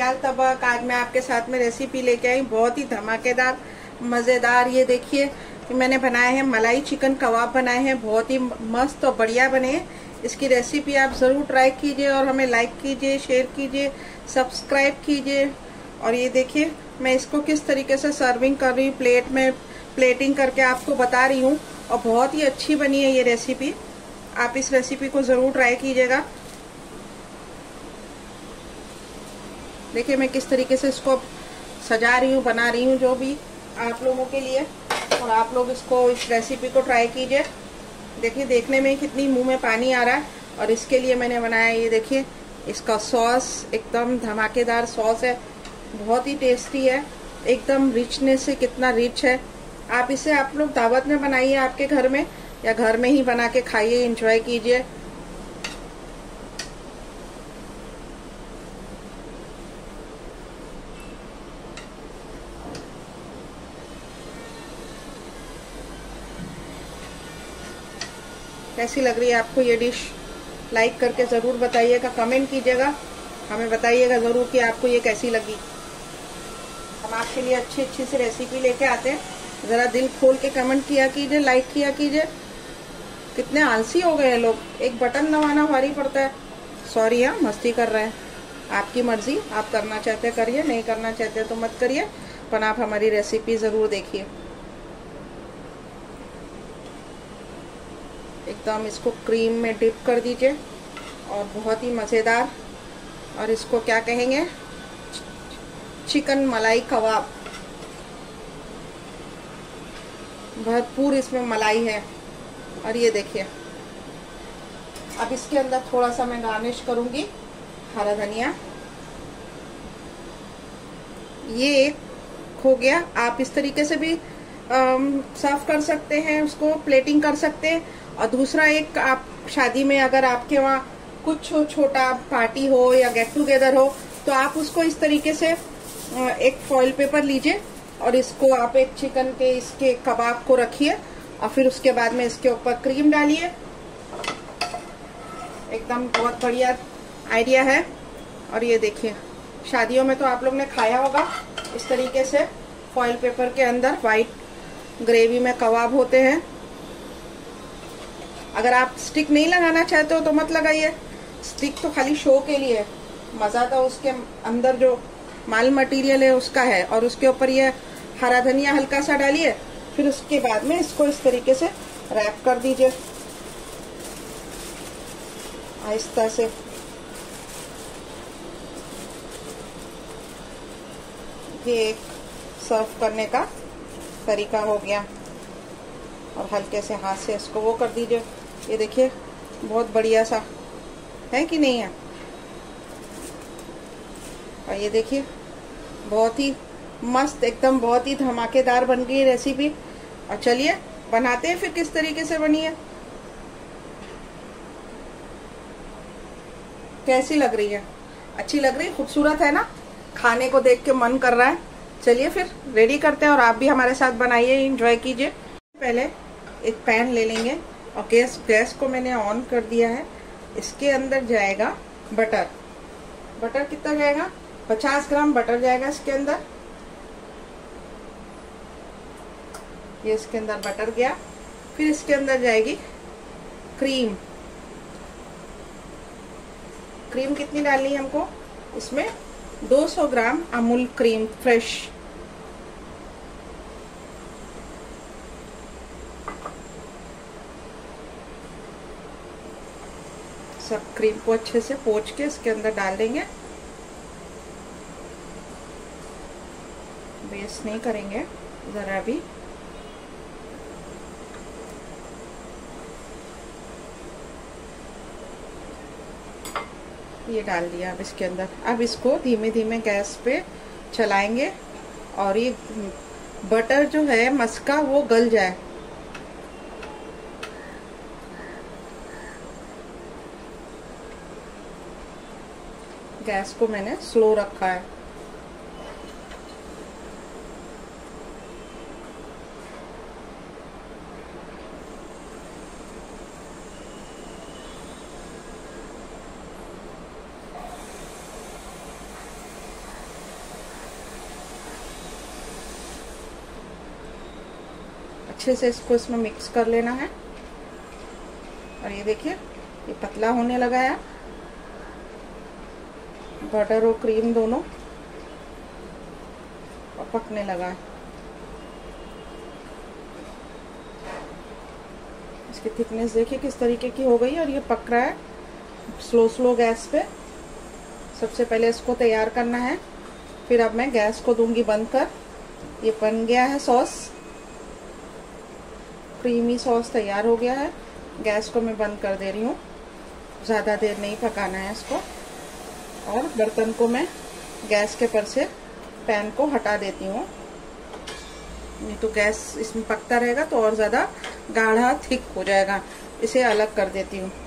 दाल तबक। आज मैं आपके साथ में रेसिपी लेके आई, बहुत ही धमाकेदार मज़ेदार। ये देखिए कि मैंने बनाए हैं मलाई चिकन कबाब बनाए हैं, बहुत ही मस्त और बढ़िया बने हैं। इसकी रेसिपी आप ज़रूर ट्राई कीजिए और हमें लाइक कीजिए, शेयर कीजिए, सब्सक्राइब कीजिए। और ये देखिए मैं इसको किस तरीके से सर्विंग कर रही हूँ, प्लेट में प्लेटिंग करके आपको बता रही हूँ। और बहुत ही अच्छी बनी है ये रेसिपी, आप इस रेसिपी को ज़रूर ट्राई कीजिएगा। देखिए मैं किस तरीके से इसको सजा रही हूँ, बना रही हूँ, जो भी आप लोगों के लिए। और आप लोग इसको, इस रेसिपी को ट्राई कीजिए। देखिए देखने में कितनी मुंह में पानी आ रहा है। और इसके लिए मैंने बनाया, ये देखिए इसका सॉस एकदम धमाकेदार सॉस है, बहुत ही टेस्टी है, एकदम रिचनेस से कितना रिच है। आप इसे आप लोग दावत में बनाइए आपके घर में, या घर में ही बना के खाइए, एंजॉय कीजिए। कैसी लग रही है आपको ये डिश? लाइक करके ज़रूर बताइएगा, कमेंट कीजिएगा, हमें बताइएगा ज़रूर कि आपको ये कैसी लगी। हम आपके लिए अच्छी अच्छी सी रेसिपी लेके आते हैं, ज़रा दिल खोल के कमेंट किया कीजिए, लाइक किया कीजिए। कितने आलसी हो गए हैं लोग, एक बटन दबाना भारी पड़ता है। सॉरी, हाँ मस्ती कर रहे हैं, आपकी मर्जी, आप करना चाहते करिए, नहीं करना चाहते तो मत करिए, पर आप हमारी रेसिपी ज़रूर देखिए। एकदम इसको क्रीम में डिप कर दीजिए और बहुत ही मज़ेदार। और इसको क्या कहेंगे, चिकन मलाई कबाब। भरपूर इसमें मलाई है। और ये देखिए अब इसके अंदर थोड़ा सा मैं गार्निश करूंगी हरा धनिया। ये एक हो गया। आप इस तरीके से भी सर्व कर सकते हैं, उसको प्लेटिंग कर सकते हैं। और दूसरा एक, आप शादी में अगर आपके वहाँ कुछ छोटा पार्टी हो या गेट टुगेदर हो, तो आप उसको इस तरीके से एक फॉइल पेपर लीजिए और इसको आप एक चिकन के इसके कबाब को रखिए और फिर उसके बाद में इसके ऊपर क्रीम डालिए। एकदम बहुत बढ़िया आइडिया है। और ये देखिए शादियों में तो आप लोग ने खाया होगा, इस तरीके से फॉइल पेपर के अंदर वाइट ग्रेवी में कबाब होते हैं। अगर आप स्टिक नहीं लगाना चाहते हो तो मत लगाइए, स्टिक तो खाली शो के लिए है। मज़ा तो उसके अंदर जो माल मटेरियल है उसका है। और उसके ऊपर ये हरा धनिया हल्का सा डालिए, फिर उसके बाद में इसको इस तरीके से रैप कर दीजिए आहिस्ता से। ये एक सर्व करने का तरीका हो गया। और हल्के से हाथ से इसको वो कर दीजिए। ये देखिए बहुत बढ़िया सा है कि नहीं है। और ये देखिए बहुत ही मस्त, एकदम बहुत ही धमाकेदार बन गई रेसिपी। और चलिए बनाते हैं फिर किस तरीके से बनी है, कैसी लग रही है। अच्छी लग रही, खूबसूरत है ना, खाने को देख के मन कर रहा है। चलिए फिर रेडी करते हैं और आप भी हमारे साथ बनाइए, एंजॉय कीजिए। पहले एक पैन ले लेंगे और गैस को मैंने ऑन कर दिया है। इसके अंदर जाएगा बटर। बटर कितना जाएगा, 50 ग्राम बटर जाएगा इसके अंदर। ये इसके अंदर बटर गया। फिर इसके अंदर जाएगी क्रीम। क्रीम कितनी डालनी है हमको, इसमें 200 ग्राम अमूल क्रीम फ्रेश। सब क्रीम को अच्छे से पोंछ के इसके अंदर डाल देंगे। वेस्ट नहीं करेंगे जरा भी। ये डाल दिया अब इसके अंदर। अब इसको धीमे धीमे गैस पे चलाएंगे और ये बटर जो है मस्का वो गल जाए। गैस को मैंने स्लो रखा है। अच्छे से इसको इसमें मिक्स कर लेना है। और ये देखिए ये पतला होने लगा है, बटर और क्रीम दोनों, और पकने लगा है। इसकी थिकनेस देखिए किस तरीके की हो गई है, और ये पक रहा है स्लो गैस पे। सबसे पहले इसको तैयार करना है, फिर अब मैं गैस को दूंगी बंद कर। ये बन गया है सॉस, क्रीमी सॉस तैयार हो गया है। गैस को मैं बंद कर दे रही हूँ, ज़्यादा देर नहीं पकाना है इसको। और बर्तन को मैं गैस के पर से पैन को हटा देती हूँ, नहीं तो गैस इसमें पकता रहेगा तो और ज़्यादा गाढ़ा थिक हो जाएगा। इसे अलग कर देती हूँ।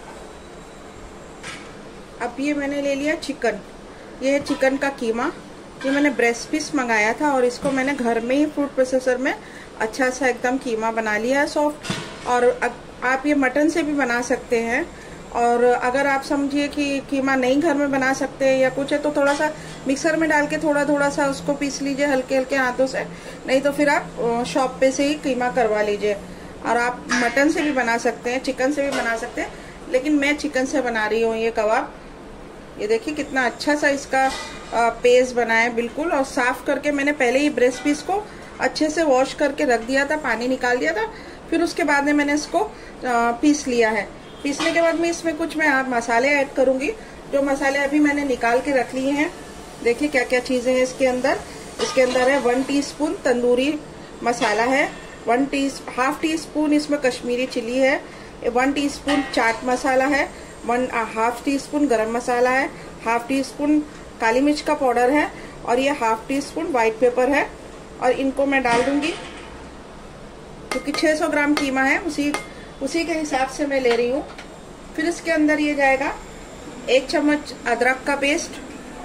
अब ये मैंने ले लिया चिकन, ये है चिकन का कीमा। ये मैंने ब्रेस्ट पीस मंगाया था और इसको मैंने घर में ही फूड प्रोसेसर में अच्छा सा एकदम कीमा बना लिया है सॉफ्ट। और आप ये मटन से भी बना सकते हैं, और अगर आप समझिए कि कीमा नहीं घर में बना सकते हैं या कुछ है तो थोड़ा सा मिक्सर में डाल के थोड़ा सा उसको पीस लीजिए हल्के हल्के हाथों से, नहीं तो फिर आप शॉप पे से ही कीमा करवा लीजिए। और आप मटन से भी बना सकते हैं, चिकन से भी बना सकते हैं, लेकिन मैं चिकन से बना रही हूँ ये कबाब। ये देखिए कितना अच्छा सा इसका पेस्ट बना है बिल्कुल। और साफ करके मैंने पहले ही ब्रेस्ट पीस को अच्छे से वॉश करके रख दिया था, पानी निकाल दिया था, फिर उसके बाद में मैंने इसको पीस लिया है। पीसने के बाद में इसमें कुछ मैं मसाले ऐड करूंगी, जो मसाले अभी मैंने निकाल के रख लिए हैं। देखिए क्या क्या चीजें हैं इसके अंदर। इसके अंदर है 1 टीस्पून तंदूरी मसाला है, हाफ टी स्पून इसमें कश्मीरी चिली है, 1 टीस्पून चाट मसाला है, हाफ टी स्पून गरम मसाला है, हाफ टी स्पून काली मिर्च का पाउडर है, और ये half teaspoon white pepper है। और इनको मैं डाल दूंगी क्योंकि 600 ग्राम कीमा है, उसी के हिसाब से मैं ले रही हूँ। फिर इसके अंदर ये जाएगा 1 चम्मच अदरक का पेस्ट,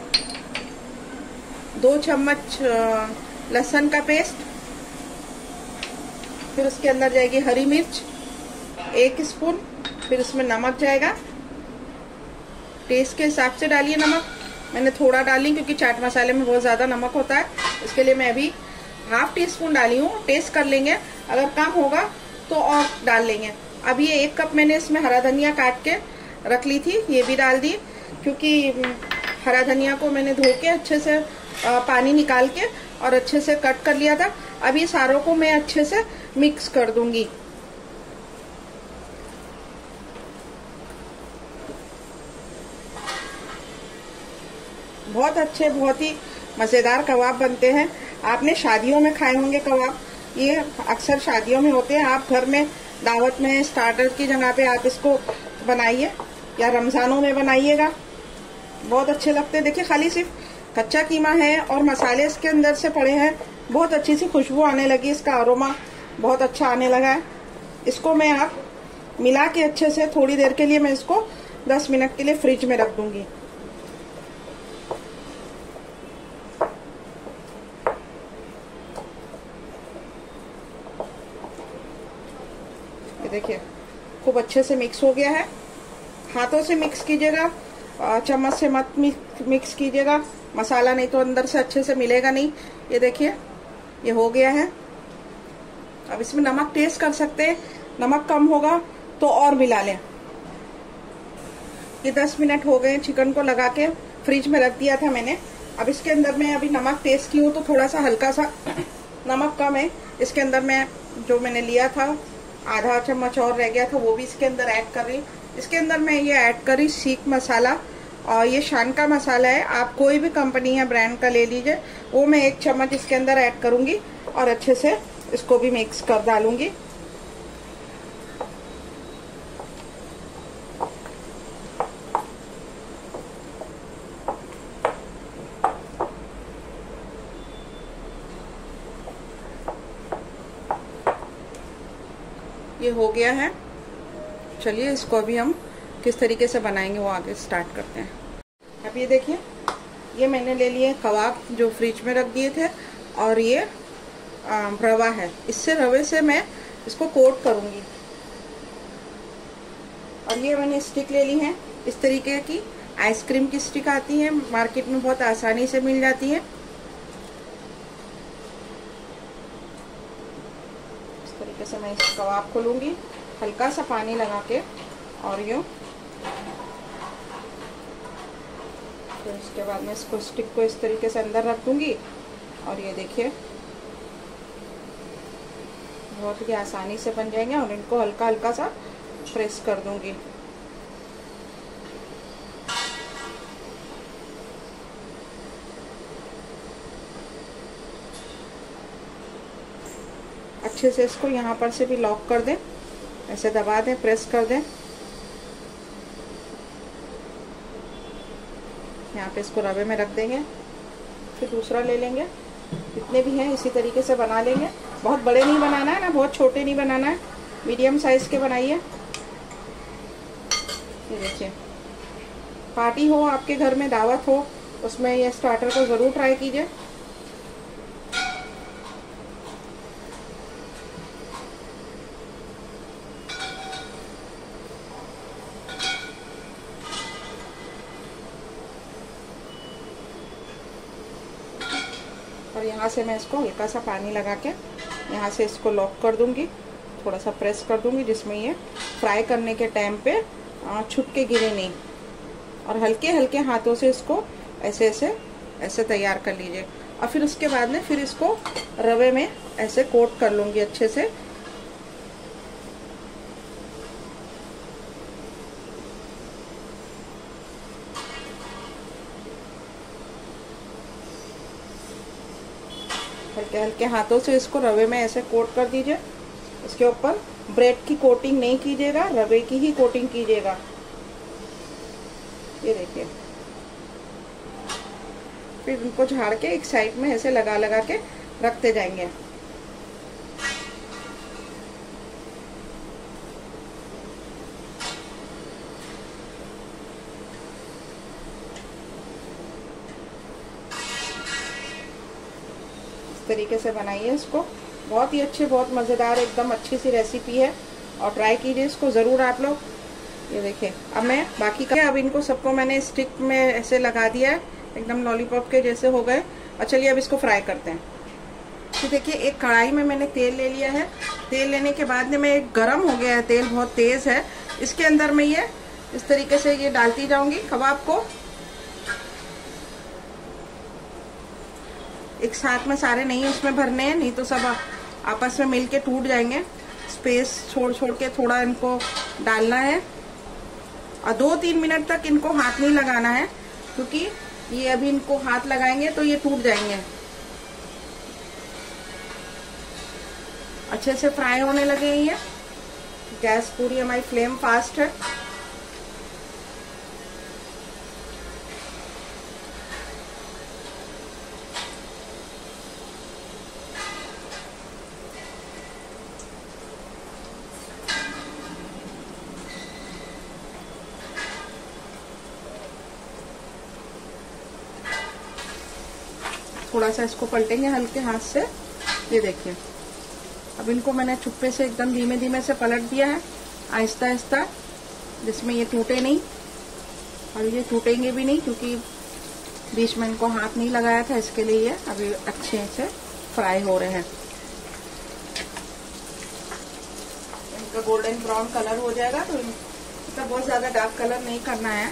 2 चम्मच लहसुन का पेस्ट, फिर उसके अंदर जाएगी हरी मिर्च 1 स्पून, फिर उसमें नमक जाएगा। टेस्ट के हिसाब से डालिए नमक, मैंने थोड़ा डाली क्योंकि चाट मसाले में बहुत ज़्यादा नमक होता है, इसके लिए मैं अभी हाफ टी स्पून डाली हूँ। टेस्ट कर लेंगे, अगर कम होगा तो और डाल लेंगे। अब ये 1 कप मैंने इसमें हरा धनिया काट के रख ली थी, ये भी डाल दी, क्योंकि हरा धनिया को मैंने धो के अच्छे से पानी निकाल के और अच्छे से कट कर लिया था। अब ये सारों को मैं अच्छे से मिक्स कर दूंगी। बहुत अच्छे, बहुत ही मज़ेदार कबाब बनते हैं। आपने शादियों में खाए होंगे कबाब, ये अक्सर शादियों में होते हैं। आप घर में दावत में स्टार्टर की जगह पे आप इसको बनाइए, या रमज़ानों में बनाइएगा, बहुत अच्छे लगते हैं। देखिए खाली सिर्फ कच्चा कीमा है और मसाले इसके अंदर से पड़े हैं, बहुत अच्छी सी खुशबू आने लगी, इसका अरोमा बहुत अच्छा आने लगा है। इसको मैं आप मिला के अच्छे से थोड़ी देर के लिए मैं इसको 10 मिनट के लिए फ्रिज में रख दूंगी। देखिए खूब अच्छे से मिक्स हो गया है। हाथों से मिक्स कीजिएगा, चम्मच से मत मिक्स कीजिएगा, मसाला नहीं तो अंदर से अच्छे से मिलेगा नहीं। ये देखिए ये हो गया है। अब इसमें नमक टेस्ट कर सकते हैं, नमक कम होगा तो और मिला लें। ये 10 मिनट हो गए, चिकन को लगा के फ्रिज में रख दिया था मैंने। अब इसके अंदर मैं अभी नमक टेस्ट की हूँ तो थोड़ा सा हल्का सा नमक कम है। इसके अंदर मैं जो मैंने लिया था आधा चम्मच और रह गया था, वो भी इसके अंदर ऐड कर रही। इसके अंदर मैं ये ऐड करी सीख मसाला, और ये शान का मसाला है, आप कोई भी कंपनी या ब्रांड का ले लीजिए। वो मैं 1 चम्मच इसके अंदर ऐड करूंगी और अच्छे से इसको भी मिक्स कर डालूंगी। ये हो गया है। चलिए इसको अभी हम किस तरीके से बनाएंगे वो आगे स्टार्ट करते हैं। अब ये देखिए ये मैंने ले लिए कबाब जो फ्रिज में रख दिए थे, और ये रवा है, इससे रवे से मैं इसको कोट करूंगी। और ये मैंने स्टिक ले ली है, इस तरीके की आइसक्रीम की स्टिक आती है मार्केट में, बहुत आसानी से मिल जाती है। इस से मैं इस कबाब को लूँगी, हल्का सा पानी लगा के और यूँ। फिर उसके बाद मैं इसको स्टिक को इस तरीके से अंदर रख दूँगी और ये देखिए बहुत ही आसानी से बन जाएंगे। और इनको हल्का हल्का सा प्रेस कर दूँगी। अच्छे से इसको यहाँ पर से भी लॉक कर दें, ऐसे दबा दें, प्रेस कर दें। यहाँ पे इसको रवे में रख देंगे, फिर दूसरा ले लेंगे। जितने भी हैं इसी तरीके से बना लेंगे। बहुत बड़े नहीं बनाना है ना, बहुत छोटे नहीं बनाना है, मीडियम साइज़ के बनाइए। ये देखिए, पार्टी हो आपके घर में, दावत हो, उसमें ये स्टार्टर को ज़रूर ट्राई कीजिए। और यहाँ से मैं इसको हल्का सा पानी लगा के यहाँ से इसको लॉक कर दूँगी, थोड़ा सा प्रेस कर दूँगी, जिसमें ये फ्राई करने के टाइम पे छुट के गिरे नहीं। और हल्के हल्के हाथों से इसको ऐसे ऐसे ऐसे तैयार कर लीजिए। और फिर उसके बाद में फिर इसको रवे में ऐसे कोट कर लूँगी अच्छे से। हल्के हल्के हाथों से इसको रवे में ऐसे कोट कर दीजिए। इसके ऊपर ब्रेड की कोटिंग नहीं कीजिएगा, रवे की ही कोटिंग कीजिएगा। ये देखिए, फिर इनको झाड़ के एक साइड में ऐसे लगा लगा के रखते जाएंगे। तरीके से बनाइए इसको, बहुत ही अच्छे, बहुत मज़ेदार, एकदम अच्छी सी रेसिपी है और ट्राई कीजिए इसको ज़रूर आप लोग। ये देखिए, अब मैं बाकी का, अब इनको सबको मैंने स्टिक में ऐसे लगा दिया है, एकदम लॉलीपॉप के जैसे हो गए। और चलिए अब इसको फ्राई करते हैं। तो देखिए, एक कढ़ाई में मैंने तेल ले लिया है। तेल लेने के बाद में एक गर्म हो गया है, तेल बहुत तेज़ है। इसके अंदर मैं ये इस तरीके से ये डालती जाऊँगी कबाब को। एक साथ में सारे नहीं उसमें भरने हैं, नहीं तो सब आपस में मिलके टूट जाएंगे। स्पेस छोड़ छोड़ के थोड़ा इनको डालना है। और 2-3 मिनट तक इनको हाथ नहीं लगाना है, क्योंकि ये अभी इनको हाथ लगाएंगे तो ये टूट जाएंगे। अच्छे से फ्राई होने लगे ये। गैस पूरी हमारी फ्लेम फास्ट है। थोड़ा सा इसको पलटेंगे हल्के हाथ से। ये देखिए, अब इनको मैंने चुप्पे से एकदम धीमे धीमे से पलट दिया है, आहिस्ता आहिस्ता, जिसमें ये टूटे नहीं। और ये टूटेंगे भी नहीं, क्योंकि बीच में इनको हाथ नहीं लगाया था, इसके लिए ये अभी अच्छे से फ्राई हो रहे हैं। इनका गोल्डन ब्राउन कलर हो जाएगा, तो इनका बहुत ज्यादा डार्क कलर नहीं करना है।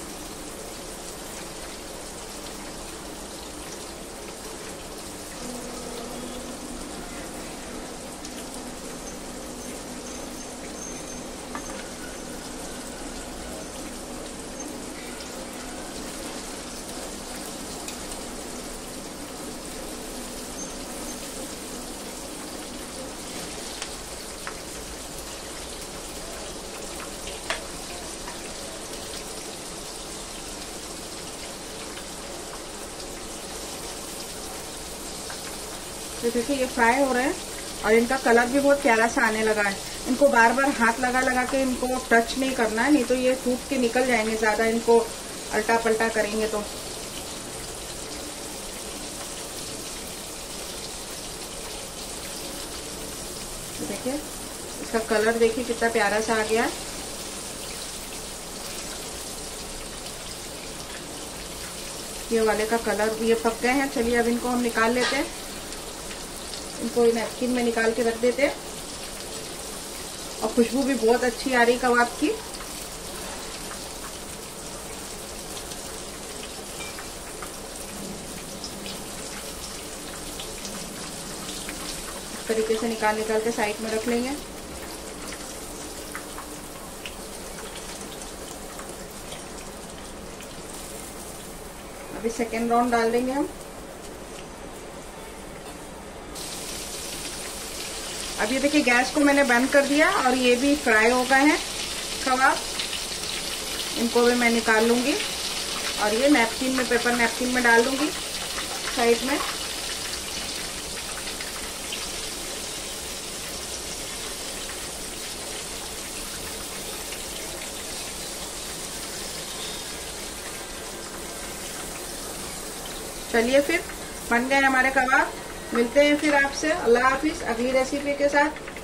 तो देखिए, ये फ्राई हो रहे हैं और इनका कलर भी बहुत प्यारा सा आने लगा है। इनको बार बार हाथ लगा लगा के इनको टच नहीं करना है, नहीं तो ये टूट के निकल जाएंगे, ज्यादा इनको अल्टा पल्टा करेंगे तो। देखिए, इसका कलर देखिए कितना प्यारा सा आ गया है। ये वाले का कलर, ये पक गए हैं। चलिए अब इनको हम निकाल लेते हैं। इनको नैपकिन में निकाल के रख देते हैं। और खुशबू भी बहुत अच्छी आ रही कबाब की। इस तरीके से निकाल के साइड में रख लेंगे। अभी सेकेंड राउंड डाल देंगे हम। अब ये देखिए गैस को मैंने बंद कर दिया और ये भी फ्राई हो गए हैं कबाब। इनको भी मैं निकाल लूंगी और ये नैपकिन में, पेपर नैपकिन में डाल दूंगी साइड में। चलिए फिर बन गए हमारे कबाब। मिलते हैं फिर आपसे। अल्लाह हाफिज अगली रेसिपी के साथ।